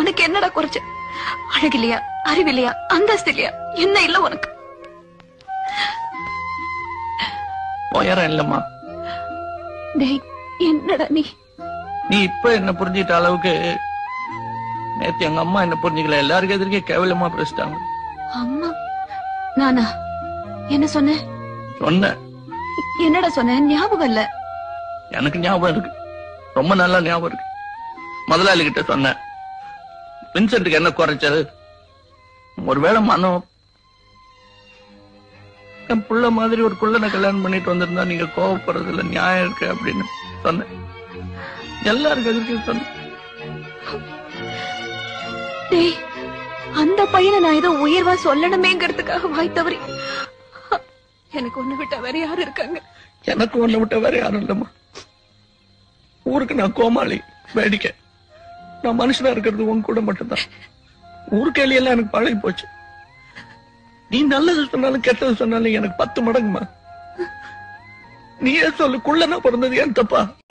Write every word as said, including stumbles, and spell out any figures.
உனக்கு என்னடா குறைச்ச? அழகில்லையா, அறிவில்லையா, அந்தஸ்து இல்லையா, என்ன இல்ல உனக்கு? உயரம் இல்லம்மா. டேய், என்னடா நீ நீ இப்ப என்ன புரிஞ்சிட்ட அளவுக்கு நேத்து எங்க அம்மா என்ன புரிஞ்சுக்கல. எல்லாருக்கும் எதிர்க்கே கேவலமா பேசிட்டாங்க. அம்மா? நானா? என்ன சொன்ன? சொன்ன. என்னடா சொன்ன? ஞாபகம் இல்ல. எனக்கு ஞாபகம் இருக்கு, ரொம்ப நல்லா ஞாபகம் இருக்கு. முதலாளி கிட்ட சொன்ன, வின்சென்ட்டுக்கு என்ன குறைச்சது? ஒருவேளை மனம் என் புள்ள மாதிரி ஒரு குள்ளனை கல்யாணம் பண்ணிட்டு வந்திருந்தா நீங்க கோவப்படுறதுல நியாயம் இருக்கு அப்படின்னு சொன்னேன். எல்லாருக்கும் எதிர்க்க சொன்ன. அந்த பையனை நான் ஏதோ உயர்வா சொல்லணுமேங்கிறதுக்காக வாய் தவறி. எனக்கு ஒண்ணு விட்ட வேற யாரு இருக்காங்க? எனக்கு ஒண்ணு விட்ட வேற யாரும் இல்லம்மா. ஊருக்கு நான் கோமாளி, வேடிக்கை. நான் மனுஷனா இருக்கிறது உன் கூட மட்டும்தான். ஊருக்கேலி எல்லாம் எனக்கு பழகி போச்சு. நீ நல்லது சொன்னாலும் கெட்டது சொன்னாலும் எனக்கு பத்து மடங்குமா. நீயே சொல்லு, குள்ளனா பிறந்தது ஏன் தப்பா?